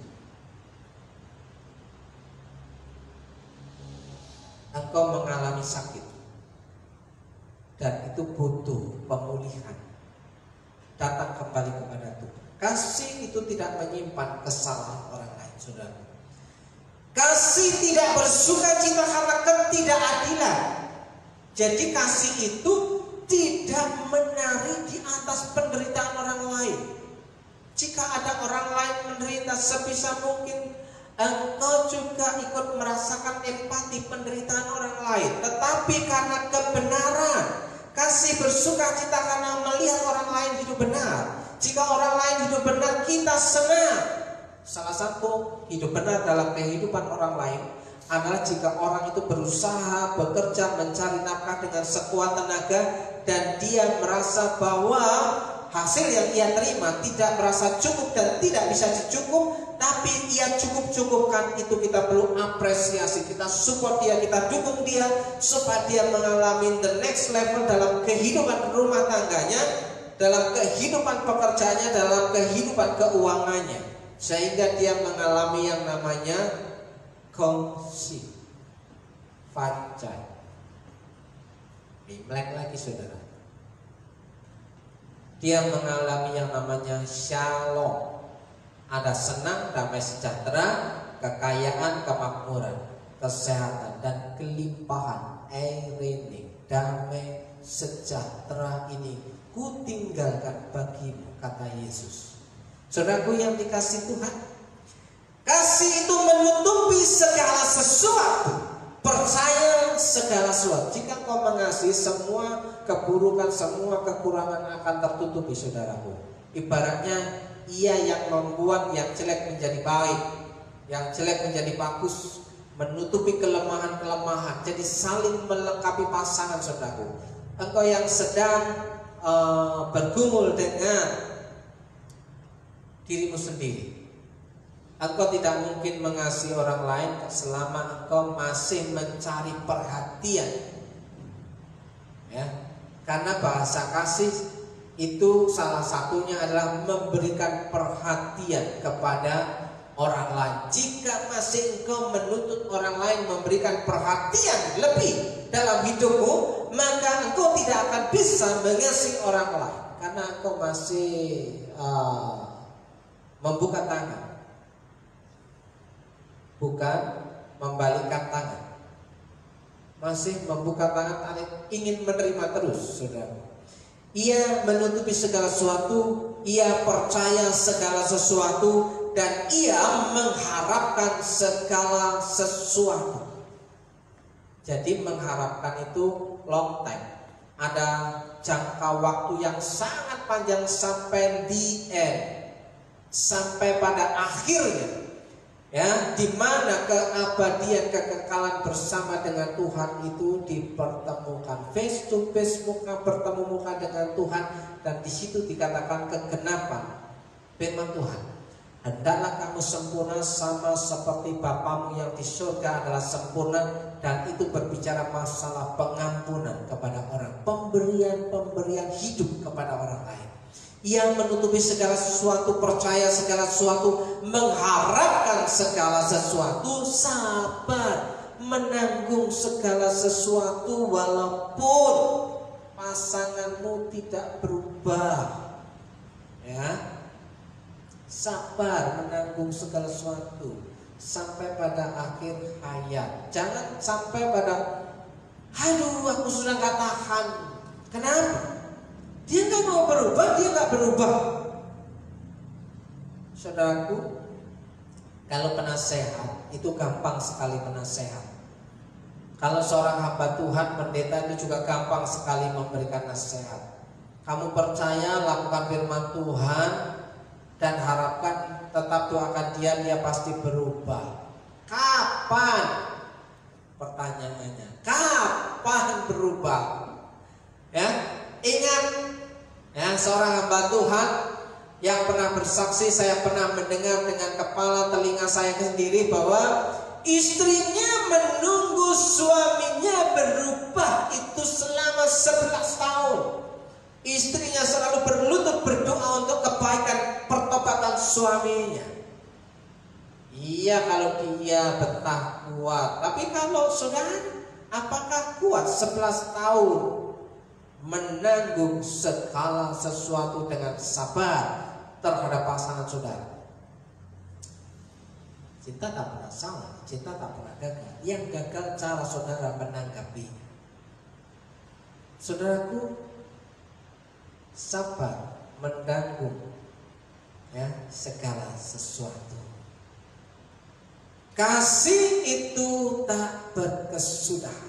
Engkau mengalami sakit dan itu butuh pemulihan. Datang kembali kepada Tuhan. Kasih itu tidak menyimpan kesalahan orang lain, saudara. Kasih tidak bersuka cita karena ketidakadilan. Jadi kasih itu tidak menari di atas penderitaan orang lain. Jika ada orang lain menderita, sebisa mungkin engkau juga ikut merasakan empati penderitaan orang lain. Tetapi karena kebenaran, kasih bersuka cita karena melihat orang lain hidup benar. Jika orang lain hidup benar, kita senang. Salah satu hidup benar dalam kehidupan orang lain adalah jika orang itu berusaha, bekerja, mencari nafkah dengan sekuat tenaga, dan dia merasa bahwa hasil yang ia terima tidak merasa cukup dan tidak bisa dicukup, tapi ia cukup-cukupkan. Itu kita perlu apresiasi, kita support dia, kita dukung dia supaya dia mengalami the next level dalam kehidupan rumah tangganya, dalam kehidupan pekerjaannya, dalam kehidupan keuangannya, sehingga dia mengalami yang namanya kongsi fajai. Imlek lagi saudara. Dia mengalami yang namanya shalom. Ada senang, damai sejahtera, kekayaan, kemakmuran, kesehatan, dan kelimpahan. Eirene, damai sejahtera ini ku tinggalkan bagimu, kata Yesus. Saudaraku yang dikasih Tuhan, kasih itu menutupi segala sesuatu, percaya segala sesuatu. Jika kau mengasihi, semua keburukan, semua kekurangan akan tertutupi, saudaraku. Ibaratnya ia yang membuat yang jelek menjadi baik, yang jelek menjadi bagus, menutupi kelemahan-kelemahan. Jadi saling melengkapi pasangan, saudaraku. Engkau yang sedang uh, bergumul dengan dirimu sendiri, engkau tidak mungkin mengasihi orang lain selama engkau masih mencari perhatian, ya. Karena bahasa kasih itu salah satunya adalah memberikan perhatian kepada orang lain. Jika masih engkau menuntut orang lain memberikan perhatian lebih dalam hidupmu, maka engkau tidak akan bisa mengasihi orang lain, karena engkau masih uh, membuka tangan, bukan membalikkan tangan. Masih membuka tangan, ingin menerima terus, saudara. Ia menutupi segala sesuatu, ia percaya segala sesuatu, dan ia mengharapkan segala sesuatu. Jadi mengharapkan itu long time, ada jangka waktu yang sangat panjang sampai di end, sampai pada akhirnya, ya, di mana keabadian, kekekalan bersama dengan Tuhan itu dipertemukan face to face, muka bertemu muka dengan Tuhan. Dan di situ dikatakan kegenapan firman Tuhan, hendaklah kamu sempurna sama seperti Bapamu yang di surga adalah sempurna. Dan itu berbicara masalah pengampunan kepada orang, pemberian-pemberian hidup kepada orang lain. Ia menutupi segala sesuatu, percaya segala sesuatu, mengharapkan segala sesuatu, sabar menanggung segala sesuatu walaupun pasanganmu tidak berubah. Ya, sabar menanggung segala sesuatu sampai pada akhir hayat. Jangan sampai pada, aduh aku sudah gak tahan. Kenapa? Dia gak mau berubah, dia gak berubah. Saudaraku, kalau penasehat itu gampang sekali penasehat. Kalau seorang hamba Tuhan, pendeta itu juga gampang sekali memberikan nasihat. Kamu percaya, lakukan firman Tuhan, dan harapkan tetap doakan dia, dia pasti berubah. Kapan? Pertanyaannya, kapan berubah? Ya, ingat ya, seorang hamba Tuhan yang pernah bersaksi, saya pernah mendengar dengan kepala telinga saya sendiri bahwa istrinya menunggu suaminya berubah itu selama sebelas tahun. Istrinya selalu berlutut berdoa untuk kebaikan pertobatan suaminya. Iya, kalau dia betah kuat. Tapi kalau saudara, apakah kuat sebelas tahun menanggung segala sesuatu dengan sabar terhadap pasangan saudara? Cinta tak pernah salah, cinta tak pernah gagal. Yang gagal cara saudara menanggapinya. Saudaraku, sabar menanggung ya segala sesuatu. Kasih itu tak berkesudahan.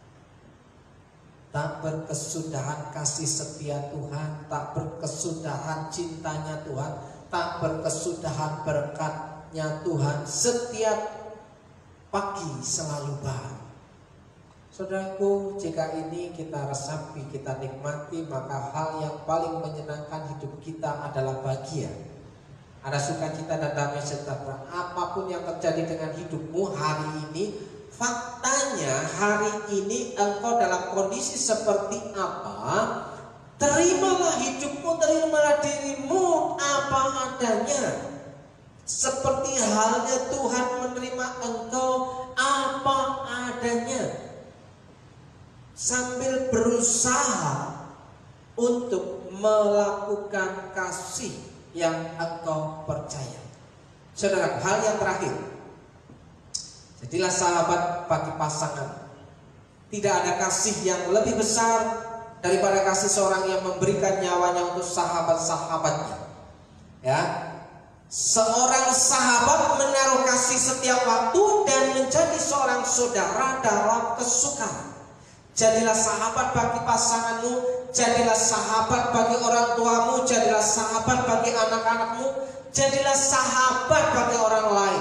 Tak berkesudahan kasih setia Tuhan, tak berkesudahan cintanya Tuhan, tak berkesudahan berkatnya Tuhan. Setiap pagi selalu baru. Saudaraku, jika ini kita resapi, kita nikmati, maka hal yang paling menyenangkan hidup kita adalah bahagia. Ada sukacita dan damai sejahtera. Apapun yang terjadi dengan hidupmu hari ini, faktanya hari ini engkau dalam kondisi seperti apa, terimalah hidupmu, terimalah dirimu apa adanya. Seperti halnya Tuhan menerima engkau apa adanya, sambil berusaha untuk melakukan kasih yang engkau percaya. Saudara, hal yang terakhir, jadilah sahabat bagi pasangan. Tidak ada kasih yang lebih besar daripada kasih seorang yang memberikan nyawanya untuk sahabat-sahabatnya. Ya, seorang sahabat menaruh kasih setiap waktu dan menjadi seorang saudara dalam kesukaran. Jadilah sahabat bagi pasanganmu, jadilah sahabat bagi orang tuamu, jadilah sahabat bagi anak-anakmu, jadilah sahabat bagi orang lain.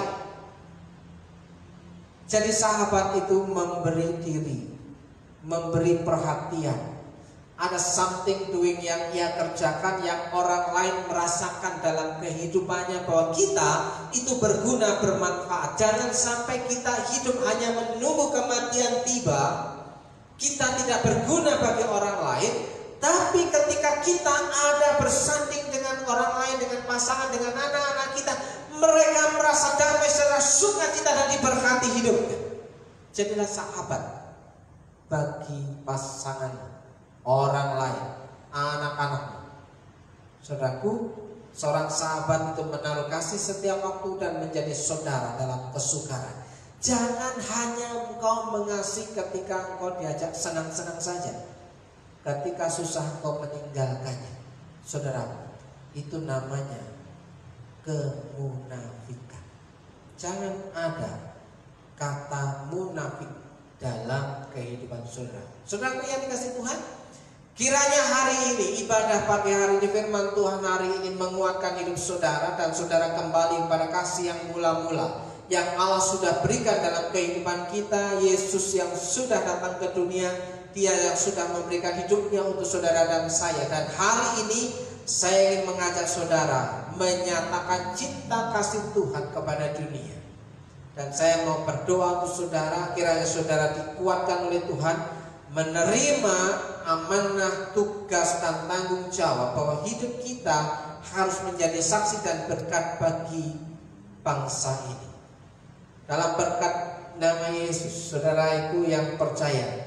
Jadi sahabat itu memberi diri, memberi perhatian. Ada something doing yang ia kerjakan yang orang lain merasakan dalam kehidupannya bahwa kita itu berguna, bermanfaat. Jangan sampai kita hidup hanya menunggu kematian tiba. Kita tidak berguna bagi orang lain, tapi ketika kita ada bersanding dengan orang lain, dengan pasangan, dengan anak-anak kita, mereka merasa damai secara sukacita dan diberkati hidupnya. Jadilah sahabat bagi pasangan, orang lain, anak-anakmu. Saudaraku, seorang sahabat itu menaruh kasih setiap waktu dan menjadi saudara dalam kesukaran. Jangan hanya engkau mengasihi ketika engkau diajak senang-senang saja. Ketika susah engkau meninggalkannya. Saudara, itu namanya kemunafikan. Jangan ada kata munafik dalam kehidupan saudara. Saudara yang dikasih Tuhan, kiranya hari ini, ibadah pagi hari ini, firman Tuhan hari ini menguatkan hidup saudara, dan saudara kembali pada kasih yang mula-mula yang Allah sudah berikan dalam kehidupan kita. Yesus yang sudah datang ke dunia, Dia yang sudah memberikan hidupnya untuk saudara dan saya. Dan hari ini saya ingin mengajak saudara menyatakan cinta kasih Tuhan kepada dunia. Dan saya mau berdoa untuk saudara, kiranya saudara dikuatkan oleh Tuhan, menerima amanah, tugas, dan tanggung jawab bahwa hidup kita harus menjadi saksi dan berkat bagi bangsa ini. Dalam berkat nama Yesus, saudaraku yang percaya,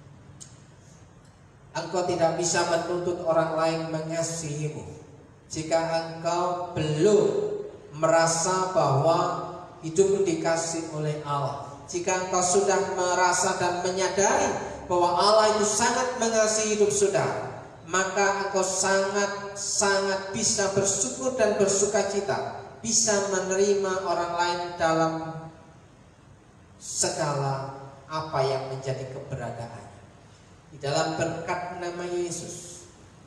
engkau tidak bisa menuntut orang lain mengasihimu jika engkau belum merasa bahwa hidupmu dikasih oleh Allah. Jika engkau sudah merasa dan menyadari bahwa Allah itu sangat mengasihi hidup saudara, maka engkau sangat-sangat bisa bersyukur dan bersukacita, bisa menerima orang lain dalam segala apa yang menjadi keberadaannya. Di dalam berkat nama Yesus,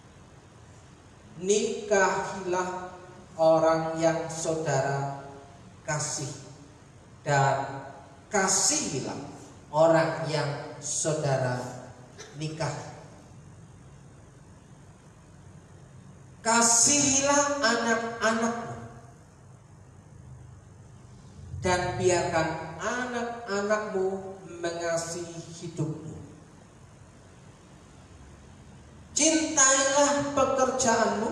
nikahilah orang yang saudara kasih, dan kasihilah orang yang saudara nikahi. Kasihilah anak-anakmu, dan biarkan anak-anakmu mengasihi hidupmu. Cintailah pekerjaanmu,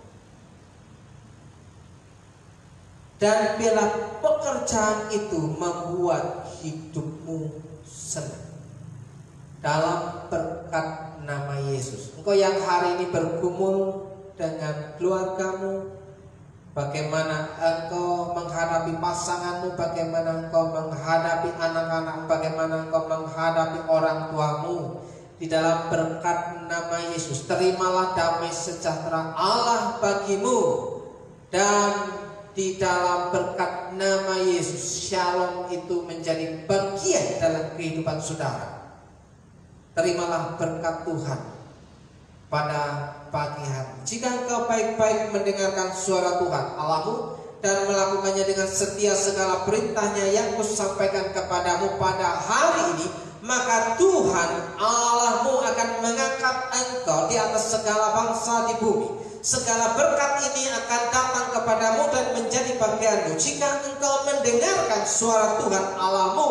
dan biarlah pekerjaan itu membuat hidupmu senang. Dalam berkat nama Yesus, engkau yang hari ini bergumul dengan keluargamu, bagaimana engkau menghadapi pasanganmu, bagaimana engkau menghadapi anak-anak, bagaimana engkau menghadapi orang tuamu, di dalam berkat nama Yesus, terimalah damai sejahtera Allah bagimu, dan di dalam berkat nama Yesus, shalom itu menjadi bagian dalam kehidupan saudara. Terimalah berkat Tuhan pada pagi hari. Jika engkau baik-baik mendengarkan suara Tuhan Allahmu dan melakukannya dengan setia segala perintahnya yang kusampaikan kepadamu pada hari ini, maka Tuhan Allahmu akan mengangkat engkau di atas segala bangsa di bumi. Segala berkat ini akan datang kepadamu dan menjadi bagianmu jika engkau mendengarkan suara Tuhan Allahmu.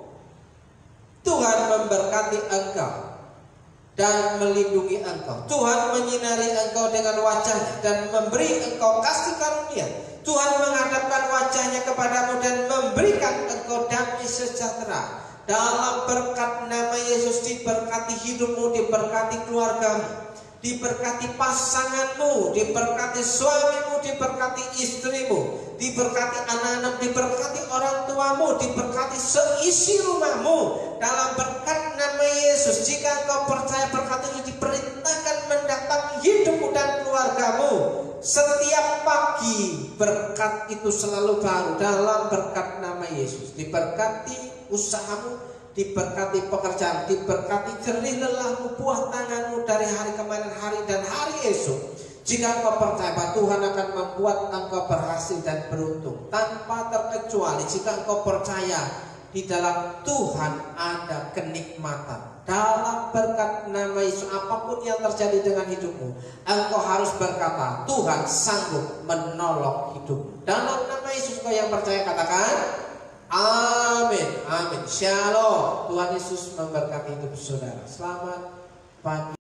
Tuhan memberkati engkau dan melindungi engkau. Tuhan menyinari engkau dengan wajahnya dan memberi engkau kasih karunia. Tuhan menghadapkan wajahnya kepadamu dan memberikan engkau damai sejahtera. Dalam berkat nama Yesus, diberkati hidupmu, diberkati keluargamu, diberkati pasanganmu, diberkati suamimu, diberkati istrimu, diberkati anak-anak, diberkati orang tuamu, diberkati seisi rumahmu. Dalam berkat nama Yesus, jika engkau percaya, berkat itu diperintahkan mendatangi hidupmu dan keluargamu. Setiap pagi berkat itu selalu baru. Dalam berkat nama Yesus, diberkati usahamu, diberkati pekerjaan, diberkati jerih lelahmu, buah tanganmu dari hari kemarin, hari dan hari esok. Jika engkau percaya bahwa Tuhan akan membuat engkau berhasil dan beruntung, tanpa terkecuali jika engkau percaya di dalam Tuhan ada kenikmatan. Dalam berkat nama Yesus, apapun yang terjadi dengan hidupmu, engkau harus berkata, Tuhan sanggup menolong hidupmu. Dalam nama Yesus, kau yang percaya katakan amin, amin, shalom. Tuhan Yesus memberkati hidup saudara. Selamat pagi.